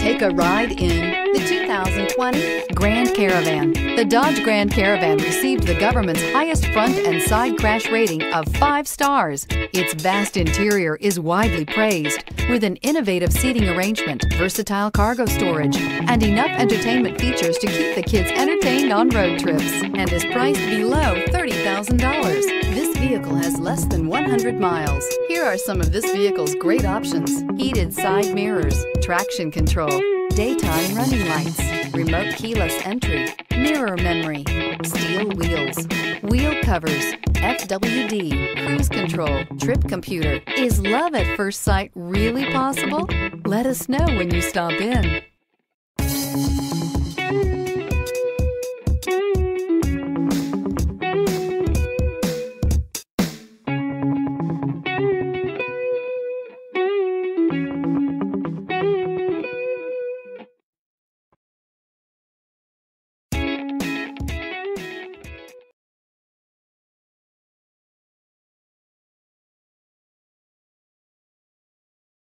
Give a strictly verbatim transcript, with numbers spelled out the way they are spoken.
Take a ride in the two thousand twenty Grand Caravan. The Dodge Grand Caravan received the government's highest front and side crash rating of five stars. Its vast interior is widely praised, with an innovative seating arrangement, versatile cargo storage, and enough entertainment features to keep the kids entertained on road trips, and is priced below thirty thousand dollars. This vehicle has less than one hundred miles. Here are some of this vehicle's great options: heated side mirrors, traction control, daytime running lights, remote keyless entry, mirror memory, steel wheels, wheel covers, F W D, cruise control, trip computer. Is love at first sight really possible? Let us know when you stop in.